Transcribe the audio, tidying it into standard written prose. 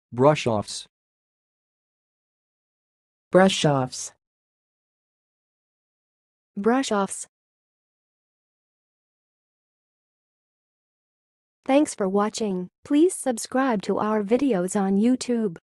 Brush-offs. Brush-offs. Brush-offs. Thanks for watching. Please subscribe to our videos on YouTube.